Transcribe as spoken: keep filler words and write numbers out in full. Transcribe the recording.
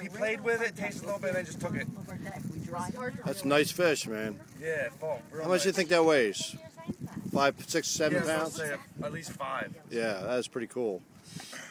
he played with it, tasted a little bit, and then just took it. That's nice fish, man. Yeah, full. How much do you think that weighs? Five, six, seven yeah, pounds? Say at least five. Yeah, that is pretty cool.